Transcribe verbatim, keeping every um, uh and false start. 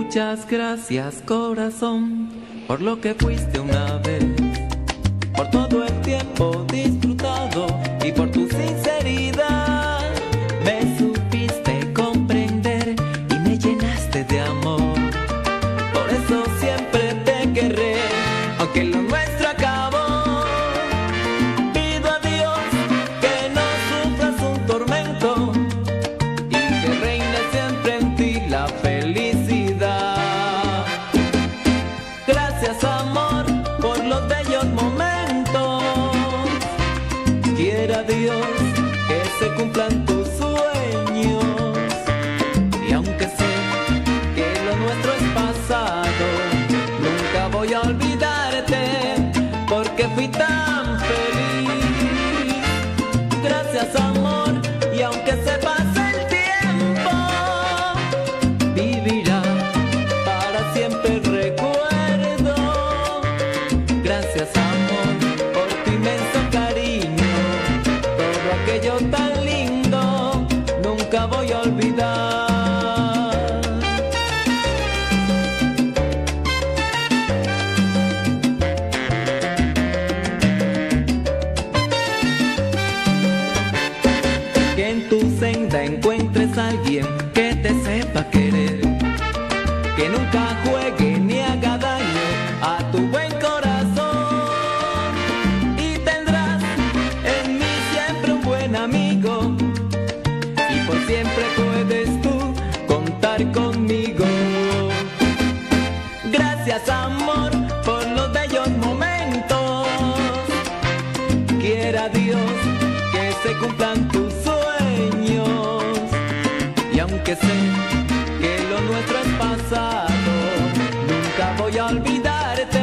Muchas gracias, corazón, por lo que fuiste una vez, por todo el tiempo disfrutado y por tu sinceridad. Me supiste comprender y me llenaste de amor. Por eso siempre te querré, aunque lo nuestro acabó. Pido a Dios que no sufras un tormento y que reine siempre en ti la felicidad. Gracias, amor, por los bellos momentos. Quiera Dios que se cumplan tus sueños. Y aunque sé que lo nuestro es pasado, nunca voy a olvidarte porque fui tan feliz. Gracias, amor, y aunque se pase el tiempo, vivirá para siempre el recuerdo. Gracias, amor, por tu inmenso cariño. Todo aquello tan lindo nunca voy a olvidar. Que en tu senda encuentres a alguien que te sepa querer, que nunca juegue ni haga daño a tu buen corazón. Y tendrás en mí siempre un buen amigo, y por siempre puedes tú contar conmigo. Gracias, amor, por los bellos momentos. Quiera Dios que se cumplan tus sueños. Y aunque sé que lo nuestro es pasado, nunca voy a olvidarte